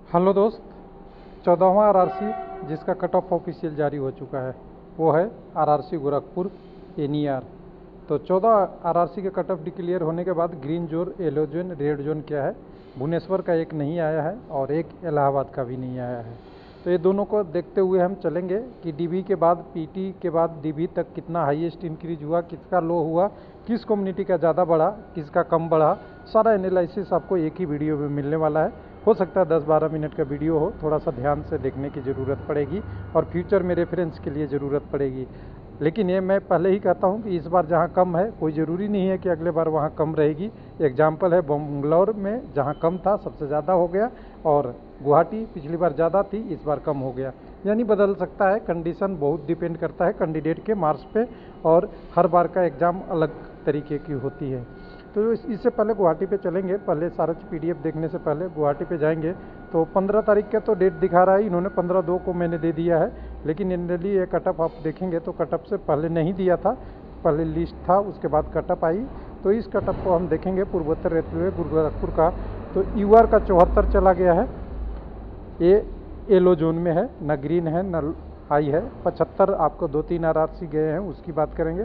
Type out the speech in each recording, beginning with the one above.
Hello दोस्त, 14वां RRC जिसका कट ऑफ ऑफिशियल जारी हो चुका है वो है आरआरसी गोरखपुर एनईआर। तो 14 आरआरसी के कट ऑफ डिक्लेयर होने के बाद green zone, yellow zone, red zone क्या है, भुवनेश्वर का एक नहीं आया है और एक इलाहाबाद का भी नहीं आया है। तो ये दोनों को देखते हुए हम चलेंगे कि डीबी के बाद पीटी के बाद डीबी तक कितना हाईएस्ट इंक्रीज हुआ, किसका लो हुआ, किस कम्युनिटी का ज़्यादा बढ़ा, किसका कम बढ़ा। सारा एनालिसिस आपको एक ही वीडियो में मिलने वाला है। हो सकता है 10-12 मिनट का वीडियो हो, थोड़ा सा ध्यान से देखने की ज़रूरत पड़ेगी और फ्यूचर में रेफरेंस के लिए ज़रूरत पड़ेगी। लेकिन ये मैं पहले ही कहता हूँ कि इस बार जहाँ कम है, कोई ज़रूरी नहीं है कि अगले बार वहाँ कम रहेगी। एग्जाम्पल है बंगलौर में, जहाँ कम था सबसे ज़्यादा हो गया, और गुवाहाटी पिछली बार ज़्यादा थी, इस बार कम हो गया। यानी बदल सकता है, कंडीशन बहुत डिपेंड करता है कैंडिडेट के मार्क्स पे, और हर बार का एग्ज़ाम अलग तरीके की होती है। तो इससे पहले गुवाहाटी पे चलेंगे। पहले सारा पीडीएफ देखने से पहले गुवाहाटी पे जाएंगे। तो 15 तारीख का तो डेट दिखा रहा है, इन्होंने 15/2 को मैंने दे दिया है, लेकिन जनरली ये कटअप आप देखेंगे तो कटअप से पहले नहीं दिया था, पहले लिस्ट था उसके बाद कटअप आई। तो इस कटअप को हम देखेंगे पूर्वोत्तर रेलवे गोरखपुर का। तो यूआर का 74 चला गया है, ये येलो जोन में है, न ग्रीन है न हाई है। 75 आपको 2-3 आरआरसी गए हैं, उसकी बात करेंगे।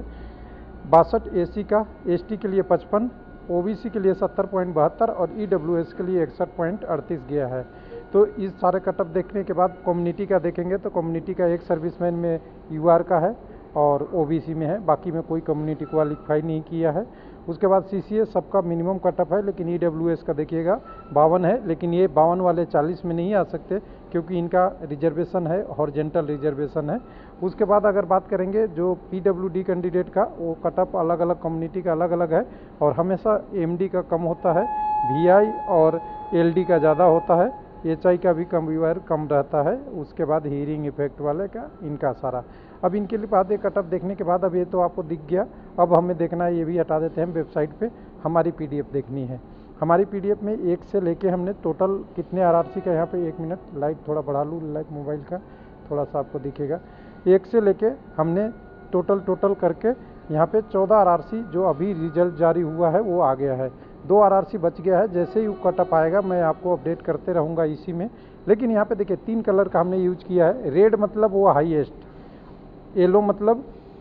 62 एसी का, एसटी के लिए 55, ओबीसी के लिए 70.72 और ईडब्ल्यूएस के लिए 61.38 गया है। तो इस सारे कटअप देखने के बाद कम्युनिटी का देखेंगे तो कम्युनिटी का एक सर्विसमैन में यूआर का है और ओबीसी में है, बाकी में कोई कम्युनिटी क्वालिफाई नहीं किया है। उसके बाद सीसीएस सबका मिनिमम कटअप है, लेकिन ईडब्ल्यूएस का देखिएगा 52 है, लेकिन ये 52 वाले 40 में नहीं आ सकते क्योंकि इनका रिजर्वेशन है, हॉरिजॉन्टल रिजर्वेशन है। उसके बाद अगर बात करेंगे जो पीडब्ल्यूडी कैंडिडेट का, वो कटअप अलग अलग कम्युनिटी का अलग अलग है और हमेशा एमडी का कम होता है, वीआई और एलडी का ज़्यादा होता है, एचआई का भी कम रहता है। उसके बाद हीयरिंग इफेक्ट वाले का, इनका सारा। अब इनके लिए बाद कटअप देखने के बाद, अब ये तो आपको दिख गया, अब हमें देखना है, ये भी हटा देते हैं वेबसाइट पे, हमारी पीडीएफ देखनी है। हमारी पीडीएफ में 1 से लेके हमने टोटल कितने आरआरसी का, यहाँ पे 1 मिनट लाइट थोड़ा बढ़ा लूँ, लाइट मोबाइल का थोड़ा सा आपको दिखेगा। 1 से लेके हमने टोटल करके यहाँ पे 14 आरआरसी जो अभी रिजल्ट जारी हुआ है वो आ गया है। 2 आरआरसी बच गया है, जैसे ही वो कटअप आएगा मैं आपको अपडेट करते रहूँगा इसी में। लेकिन यहाँ पे देखिए 3 कलर का हमने यूज किया है। रेड मतलब वो हाईएस्ट, येलो मतलब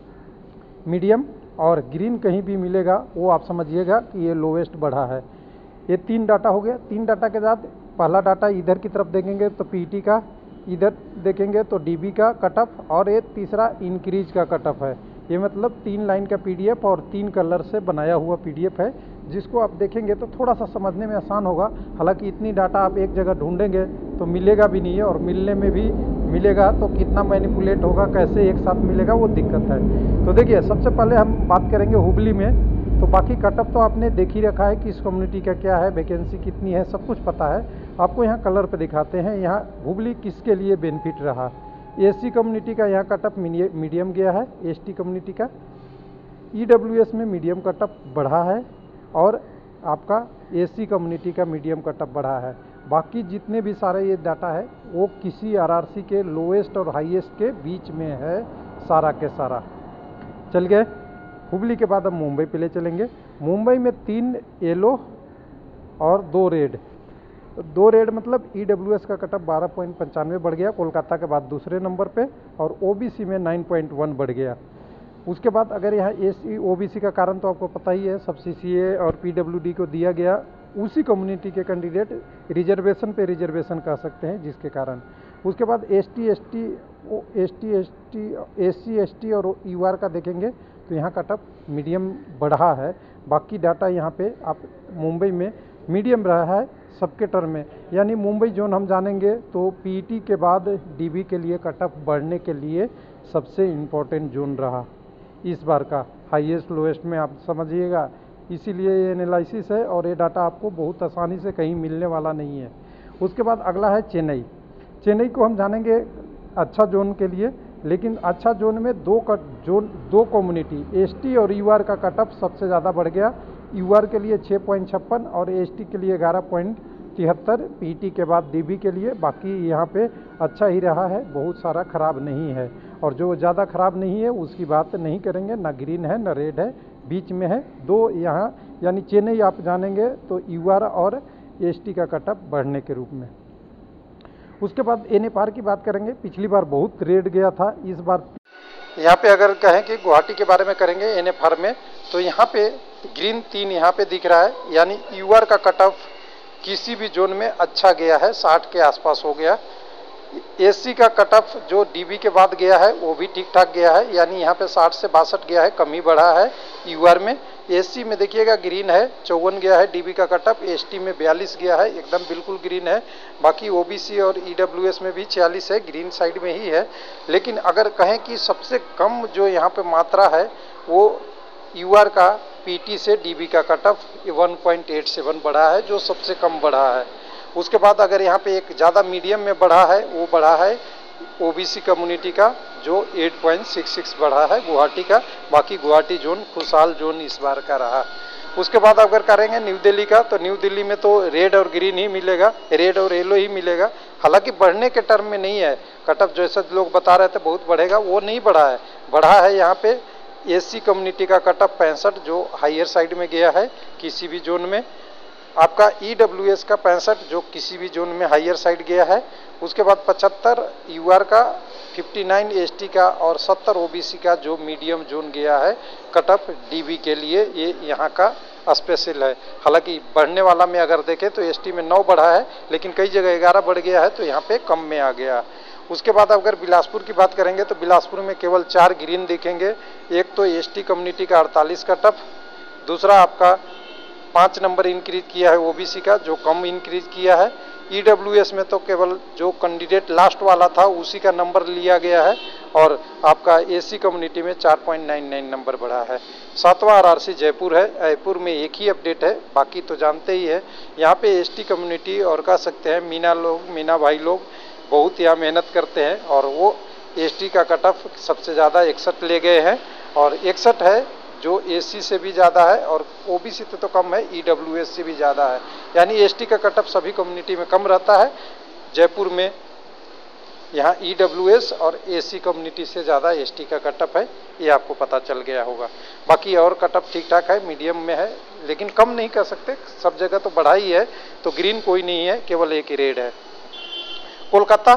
मीडियम, और ग्रीन कहीं भी मिलेगा वो आप समझिएगा कि ये लोवेस्ट बढ़ा है। ये 3 डाटा हो गया। 3 डाटा के साथ पहला डाटा इधर की तरफ देखेंगे तो पीटी का, इधर देखेंगे तो डीबी का कटअप, और ये तीसरा इंक्रीज का कटअप है। ये मतलब 3 लाइन का पीडीएफ और 3 कलर से बनाया हुआ पीडीएफ है, जिसको आप देखेंगे तो थोड़ा सा समझने में आसान होगा। हालांकि इतनी डाटा आप एक जगह ढूंढेंगे तो मिलेगा भी नहीं है, और मिलने में भी मिलेगा तो कितना मैनिपुलेट होगा, कैसे एक साथ मिलेगा, वो दिक्कत है। तो देखिए सबसे पहले हम बात करेंगे हुबली में। तो बाकी कटअप तो आपने देख ही रखा है कि इस कम्युनिटी का क्या है, वैकेंसी कितनी है, सब कुछ पता है। आपको यहाँ कलर पे दिखाते हैं, यहाँ हुबली किसके लिए बेनिफिट रहा। एससी कम्युनिटी का यहाँ कटअप मीडियम गया है, एसटी कम्युनिटी का, ईडब्ल्यूएस में मीडियम कटअप बढ़ा है, और आपका एससी कम्युनिटी का मीडियम कटअप बढ़ा है। बाकी जितने भी सारे ये डाटा है वो किसी आरआरसी के लोएस्ट और हाईएस्ट के बीच में है, सारा के सारा। चल गए हुबली के बाद अब मुंबई पे ले चलेंगे। मुंबई में 3 येलो और 2 रेड। 2 रेड मतलब ईडब्ल्यूएस का कटअप 12.95 बढ़ गया, कोलकाता के बाद दूसरे नंबर पे, और ओबीसी में 9.1 बढ़ गया। उसके बाद अगर यहाँ एससी ओबीसी का कारण तो आपको पता ही है, सब सीसीए और पीडब्ल्यूडी को दिया गया, उसी कम्युनिटी के कैंडिडेट रिजर्वेशन पे रिजर्वेशन कह सकते हैं, जिसके कारण। उसके बाद एससी एसटी और यूआर का देखेंगे तो यहाँ कटअप मीडियम बढ़ा है। बाकी डाटा यहाँ पे आप मुंबई में मीडियम रहा है सबके टर्म में। यानी मुंबई जोन हम जानेंगे तो पीटी के बाद डीबी के लिए कटअप बढ़ने के लिए सबसे इम्पोर्टेंट जोन रहा इस बार का, हाईएस्ट लोएस्ट में आप समझिएगा। इसीलिए ये एनालिसिस है, और ये डाटा आपको बहुत आसानी से कहीं मिलने वाला नहीं है। उसके बाद अगला है चेन्नई। चेन्नई को हम जानेंगे अच्छा जोन के लिए, लेकिन अच्छा जोन में दो कम्युनिटी एसटी और यूआर का कटअप सबसे ज़्यादा बढ़ गया। यूआर के लिए 6.56 और एसटी के लिए 11.73, पीटी के बाद डीबी के लिए। बाकी यहाँ पे अच्छा ही रहा है, बहुत सारा खराब नहीं है, और जो ज़्यादा खराब नहीं है उसकी बात नहीं करेंगे, ना ग्रीन है ना रेड है, बीच में है। 2 यहाँ यानी चेन्नई आप जानेंगे तो यूआर और एसटी का कटअप बढ़ने के रूप में। उसके बाद NFR की बात करेंगे। पिछली बार बहुत रेड गया था, इस बार यहाँ पे अगर कहें कि गुवाहाटी के बारे में करेंगे NFR में, तो यहाँ पे ग्रीन 3 यहाँ पे दिख रहा है, यानी यूआर का कट ऑफ किसी भी जोन में अच्छा गया है, 60 के आसपास हो गया। एससी का कट ऑफ जो डीबी के बाद गया है वो भी ठीक ठाक गया है, यानी यहाँ पे 60 से 62 गया है, कम ही बढ़ा है यूआर में। एससी में देखिएगा ग्रीन है, 54 गया है डीबी का कट ऑफ। एसटी में 42 गया है, एकदम बिल्कुल ग्रीन है। बाकी ओबीसी और ईडब्ल्यूएस में भी 46 है, ग्रीन साइड में ही है। लेकिन अगर कहें कि सबसे कम जो यहाँ पे मात्रा है वो यूआर का पीटी से डीबी का कट ऑफ 1.87 बढ़ा है, जो सबसे कम बढ़ा है। उसके बाद अगर यहाँ पे एक ज़्यादा मीडियम में बढ़ा है, वो बढ़ा है ओबीसी कम्युनिटी का, जो 8.66 बढ़ा है गुवाहाटी का। बाकी गुवाहाटी जोन खुशहाल जोन इस बार का रहा। उसके बाद अगर करेंगे न्यू दिल्ली का, तो न्यू दिल्ली में तो रेड और ग्रीन ही मिलेगा, रेड और येलो ही मिलेगा। हालांकि बढ़ने के टर्म में नहीं है, कटअप जैसे लोग बता रहे थे बहुत बढ़ेगा, वो नहीं बढ़ा है। बढ़ा है यहाँ पे एससी कम्युनिटी का कटअप 65, जो हायर साइड में गया है किसी भी जोन में। आपका ईडब्ल्यूएस का 65, जो किसी भी जोन में हायर साइड गया है। उसके बाद 75 यूआर का, 59 एसटी का और 70 ओबीसी का, जो मीडियम जोन गया है कटअप डीबी के लिए, ये यहाँ का स्पेशल है। हालांकि बढ़ने वाला में अगर देखें तो एसटी में 9 बढ़ा है, लेकिन कई जगह 11 बढ़ गया है, तो यहाँ पे कम में आ गया। उसके बाद अगर बिलासपुर की बात करेंगे तो बिलासपुर में केवल 4 ग्रीन दिखेंगे। एक तो एसटी कम्युनिटी का 48 कटअप, दूसरा आपका 5 नंबर इंक्रीज किया है ओबीसी का, जो कम इंक्रीज किया है। ईडब्ल्यूएस में तो केवल जो कैंडिडेट लास्ट वाला था उसी का नंबर लिया गया है, और आपका एससी कम्युनिटी में 4.99 नंबर बढ़ा है। 7वां आरआरसी जयपुर है। जयपुर में एक ही अपडेट है, बाकी तो जानते ही है। यहाँ पे एसटी कम्युनिटी और कह सकते हैं मीना भाई लोग बहुत यहाँ मेहनत करते हैं, और वो एसटी का कट ऑफ सबसे ज़्यादा 61 ले गए हैं, और 61 है जो एससी से भी ज़्यादा है, और ओबीसी तो कम है, ईडब्ल्यूएस से भी ज़्यादा है। यानी एसटी का कटअप सभी कम्युनिटी में कम रहता है। जयपुर में यहाँ ईडब्ल्यूएस और एससी कम्युनिटी से ज़्यादा एसटी का कटअप है, ये आपको पता चल गया होगा। बाकी और कटअप ठीक ठाक है, मीडियम में है, लेकिन कम नहीं कर सकते, सब जगह तो बढ़ा ही है। तो ग्रीन कोई नहीं है, केवल एक ही रेड है। कोलकाता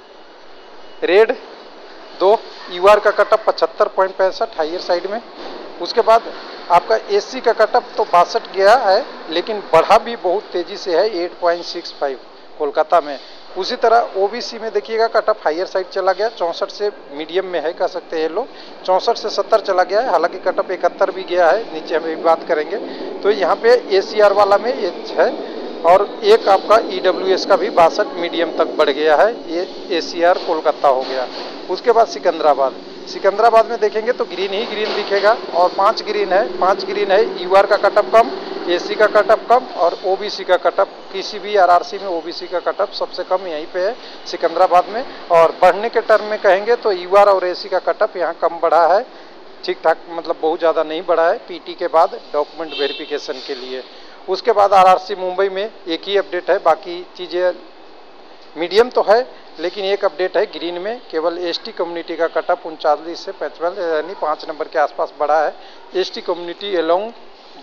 रेड 2, यूआर का कटअप 75.65 हायर साइड में। उसके बाद आपका एससी का कटअप तो 62 गया है, लेकिन बढ़ा भी बहुत तेजी से है, 8.65 कोलकाता में। उसी तरह ओबीसी में देखिएगा कटअप हायर साइड चला गया, 64 से मीडियम में है कह सकते हैं लोग, 64 से 70 चला गया है। हालांकि कटअप 71 भी गया है, नीचे हम भी बात करेंगे। तो यहाँ पे एसीआर वाला में ये है, और एक आपका ईडब्ल्यूएस का भी 62 मीडियम तक बढ़ गया है, ये एसीआर कोलकाता हो गया। उसके बाद सिकंदराबाद में देखेंगे तो ग्रीन ही ग्रीन दिखेगा, और 5 ग्रीन है। 5 ग्रीन है, यूआर का कटअप कम, एससी का कटअप कम, और ओबीसी का कटअप, किसी भी आरआरसी में ओबीसी का कटअप सबसे कम यहीं पे है सिकंदराबाद में। और बढ़ने के टर्म में कहेंगे तो यूआर और एससी का कटअप यहाँ कम बढ़ा है, ठीक ठाक, मतलब बहुत ज़्यादा नहीं बढ़ा है पीटी के बाद डॉक्यूमेंट वेरिफिकेशन के लिए। उसके बाद आरआरसी मुंबई में एक ही अपडेट है, बाकी चीज़ें मीडियम तो है, लेकिन एक अपडेट है ग्रीन में, केवल एसटी कम्युनिटी का कटअप 39 से 55 यानी 5 नंबर के आसपास बढ़ा है एसटी कम्युनिटी अलोंग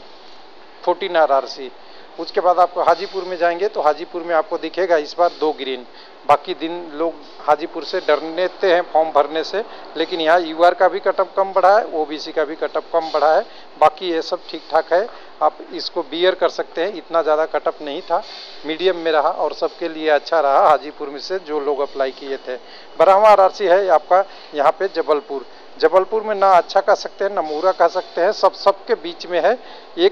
14 आरआरसी। उसके बाद आप हाजीपुर में जाएंगे तो हाजीपुर में आपको दिखेगा इस बार 2 ग्रीन। बाकी दिन लोग हाजीपुर से डरते हैं फॉर्म भरने से, लेकिन यहाँ यूआर का भी कटअप कम बढ़ा है, ओबीसी का भी कटअप कम बढ़ा है। बाकी ये सब ठीक ठाक है, आप इसको बियर कर सकते हैं, इतना ज़्यादा कटअप नहीं था, मीडियम में रहा और सबके लिए अच्छा रहा हाजीपुर में से जो लोग अप्लाई किए थे। 12वां आरआरसी है आपका यहाँ पे जबलपुर में, ना अच्छा कह सकते हैं ना मुरा कह सकते हैं, सबके बीच में है।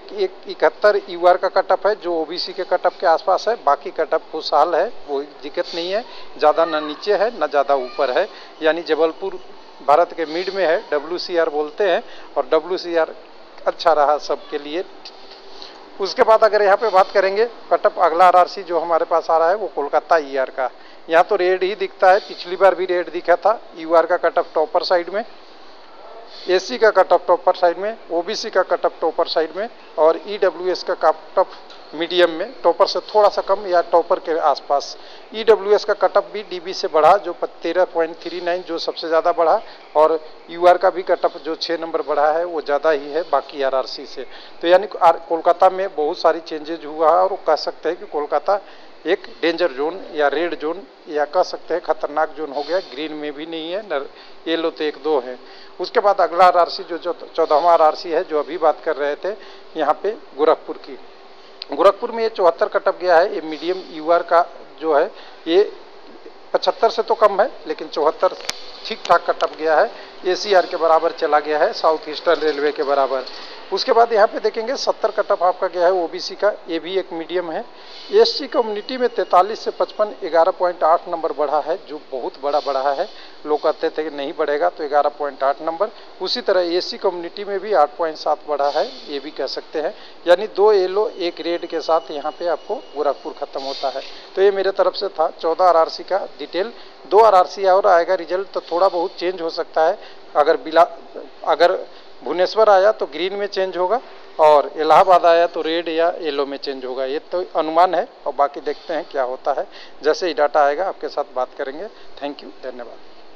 71 यूआर का कटअप है, जो ओबीसी के कटअप के आसपास है। बाकी कटअप खुशहाल है, कोई दिक्कत नहीं है, ज़्यादा ना नीचे है ना ज़्यादा ऊपर है, यानी जबलपुर भारत के मिड में है, WCR बोलते हैं, और WCR अच्छा रहा सबके लिए। उसके बाद अगर यहाँ पे बात करेंगे कटअप, अगला आरआरसी जो हमारे पास आ रहा है वो कोलकाता ईआर का। यहाँ तो रेड ही दिखता है, पिछली बार भी रेड दिखा था। यूआर का कटअप टॉपर साइड में, एससी का कटअप टॉपर साइड में, ओबीसी का कटअप टॉपर साइड में, और ईडब्ल्यूएस का कटअप मीडियम में, टॉपर से थोड़ा सा कम या टॉपर के आसपास। ईडब्ल्यूएस का कटअप भी डीबी से बढ़ा, जो 13.39 जो सबसे ज़्यादा बढ़ा, और यूआर का भी कटअप जो 6 नंबर बढ़ा है वो ज़्यादा ही है बाकी आरआरसी से। तो यानी कोलकाता में बहुत सारी चेंजेज हुआ है, और कह सकते हैं कि कोलकाता एक डेंजर जोन या रेड जोन या कह सकते हैं खतरनाक जोन हो गया, ग्रीन में भी नहीं है न येलो, तो 1-2 है। उसके बाद अगला आरआरसी जो 14वां आरआरसी है जो अभी बात कर रहे थे यहाँ पे गोरखपुर की। गोरखपुर में ये 74 कटअप गया है। ये मीडियम यूआर का जो है ये 75 से तो कम है, लेकिन 74 ठीक ठाक कटअप गया है। एसीआर के बराबर चला गया है, साउथ ईस्टर्न रेलवे के बराबर। उसके बाद यहाँ पे देखेंगे 70 कटअप आपका गया है ओबीसी का, ये भी एक मीडियम है। एससी कम्युनिटी में 43 से 55 11.8 नंबर बढ़ा है, जो बहुत बड़ा बढ़ा है। लोग कहते थे कि नहीं बढ़ेगा, तो 11.8 नंबर। उसी तरह एससी कम्युनिटी में भी 8.7 बढ़ा है, ये भी कह सकते हैं। यानी 2 येलो 1 रेड के साथ यहाँ पे आपको गोरखपुर खत्म होता है। तो ये मेरे तरफ से था 14 आरआरसी का डिटेल। 2 आरआरसी और आएगा रिजल्ट, तो थोड़ा बहुत चेंज हो सकता है। अगर भुवनेश्वर आया तो ग्रीन में चेंज होगा, और इलाहाबाद आया तो रेड या येलो में चेंज होगा। ये तो अनुमान है, और बाकी देखते हैं क्या होता है। जैसे ही डाटा आएगा आपके साथ बात करेंगे। थैंक यू, धन्यवाद।